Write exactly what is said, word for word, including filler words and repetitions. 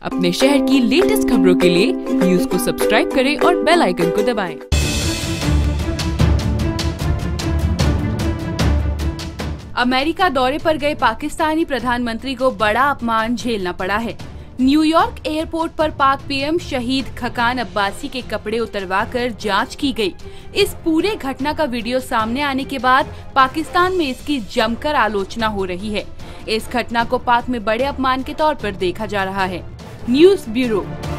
अपने शहर की लेटेस्ट खबरों के लिए न्यूज को सब्सक्राइब करें और बेल आइकन को दबाएं। अमेरिका दौरे पर गए पाकिस्तानी प्रधानमंत्री को बड़ा अपमान झेलना पड़ा है। न्यूयॉर्क एयरपोर्ट पर पाक पीएम शहीद खकान अब्बासी के कपड़े उतरवाकर जांच की गई। इस पूरे घटना का वीडियो सामने आने के बाद पाकिस्तान में इसकी जमकर आलोचना हो रही है। इस घटना को पाक में बड़े अपमान के तौर पर देखा जा रहा है। News bureau.